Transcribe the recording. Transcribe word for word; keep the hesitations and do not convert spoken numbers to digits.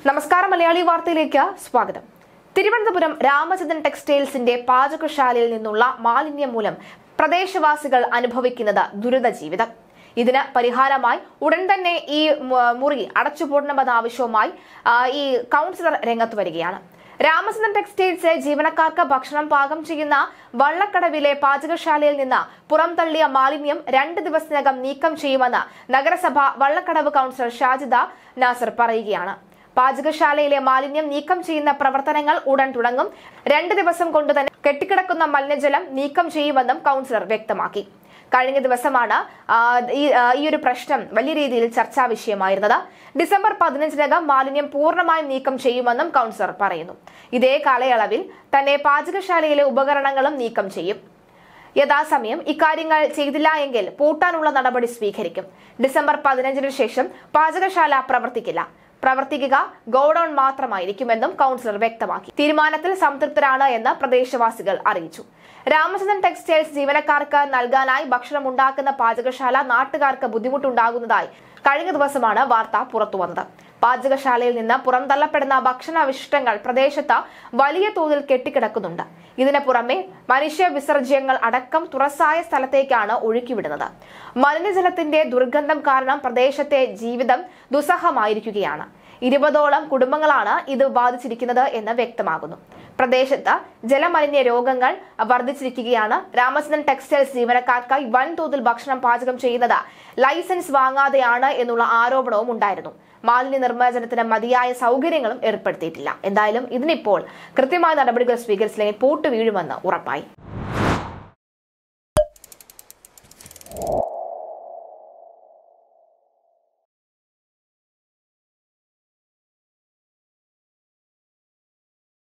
നമസ്കാരം, മലയാളി വാർത്തയിലേക്ക് സ്വാഗതം. തിരുവനന്തപുരം രാമചന്ദ്രൻ ടെക്സ്റ്റൈൽസിന്റെ പാചകശാലയിൽ നിന്നുള്ള മാലിന്യം മൂലം പ്രദേശവാസികൾ അനുഭവിക്കുന്നത് ദുരിത ജീവിതം. ഇതിന് പരിഹാരമായി ഉടൻ തന്നെ ഈ മുറി അടച്ചുപൂട്ടണമെന്ന ആവശ്യവുമായി ഈ കൗൺസിലർ രംഗത്ത് വരികയാണ്. രാമചന്ദ്രൻ ടെക്സ്റ്റൈൽസ് ജീവനക്കാർക്ക് ഭക്ഷണം പാകം ചെയ്യുന്ന വള്ളക്കടവിലെ പാചകശാലയിൽ നിന്ന് പുറംതള്ളിയ മാലിന്യം രണ്ട് ദിവസത്തിനകം നീക്കം ചെയ്യുമെന്ന് നഗരസഭ വള്ളക്കടവ് കൗൺസിലർ ഷാജിദ നാസർ പറയുകയാണ്. പാചകശാലയിലെ മാലിന്യം നീക്കം ചെയ്യുന്ന പ്രവർത്തനങ്ങൾ ഉടൻ തുടങ്ങും. രണ്ട് ദിവസം കൊണ്ട് തന്നെ കെട്ടിക്കിടക്കുന്ന മലിനജലം നീക്കം ചെയ്യുമെന്നും കൗൺസിലർ വ്യക്തമാക്കി. കഴിഞ്ഞ ദിവസമാണ് ഈ ഒരു പ്രശ്നം വലിയ രീതിയിൽ ചർച്ചാ വിഷയമായിരുന്നത്. ഡിസംബർ പതിനഞ്ചിനകം മാലിന്യം പൂർണ്ണമായും നീക്കം ചെയ്യുമെന്നും കൗൺസിലർ പറയുന്നു. ഇതേ കാലയളവിൽ തന്നെ പാചകശാലയിലെ ഉപകരണങ്ങളും നീക്കം ചെയ്യും. യഥാസമയം ഇക്കാര്യങ്ങൾ ചെയ്തില്ല എങ്കിൽ പൂട്ടാനുള്ള നടപടി സ്വീകരിക്കും. ഡിസംബർ പതിനഞ്ചിന് ശേഷം പാചകശാല പ്രവർത്തിക്കില്ല. പ്രവർത്തിക്കുക ഗോഡൌൺ മാത്രമായിരിക്കുമെന്നും കൗൺസിലർ വ്യക്തമാക്കി. തീരുമാനത്തിൽ സംതൃപ്തരാണ് എന്ന് പ്രദേശവാസികൾ അറിയിച്ചു. രാമചന്ദ്രൻ ടെക്സ്റ്റൈൽസ് ജീവനക്കാർക്ക് നൽകാനായി ഭക്ഷണം ഉണ്ടാക്കുന്ന പാചകശാല നാട്ടുകാർക്ക് ബുദ്ധിമുട്ടുണ്ടാകുന്നതായി കഴിഞ്ഞ ദിവസമാണ് വാർത്ത പുറത്തുവന്നത്. പാചകശാലയിൽ നിന്ന് പുറന്തള്ളപ്പെടുന്ന ഭക്ഷണാവശിഷ്ടങ്ങൾ പ്രദേശത്ത് വലിയ തോതിൽ കെട്ടിക്കിടക്കുന്നുണ്ട്. ഇതിന് പുറമെ മനുഷ്യ വിസർജ്യങ്ങൾ അടക്കം തുറസായ സ്ഥലത്തേക്കാണ് ഒഴുക്കിവിടുന്നത്. മലിനജലത്തിന്റെ ദുർഗന്ധം കാരണം പ്രദേശത്തെ ജീവിതം ദുസ്സഹമായിരിക്കുകയാണ്. ഇരുപതോളം കുടുംബങ്ങളാണ് ഇത് ബാധിച്ചിരിക്കുന്നത് എന്ന് വ്യക്തമാകുന്നു. പ്രദേശത്ത് ജലമലിന്യ രോഗങ്ങൾ വർദ്ധിച്ചിരിക്കുകയാണ്. രാമചന്ദ്രൻ ടെക്സ്റ്റൈൽസ് ജീവനക്കാർക്കായി വൻതോതിൽ ഭക്ഷണം പാചകം ചെയ്യുന്നത് ലൈസൻസ് വാങ്ങാതെയാണ് എന്നുള്ള ആരോപണവും ഉണ്ടായിരുന്നു. മാലിന്യ നിർമ്മാർജ്ജനത്തിന് മതിയായ സൗകര്യങ്ങളും ഏർപ്പെടുത്തിയിട്ടില്ല. എന്തായാലും ഇതിനിപ്പോൾ കൃത്യമായ നടപടികൾ സ്വീകരിച്ചില്ലെങ്കിൽ പൂട്ട് വീഴുമെന്ന് ഉറപ്പായി.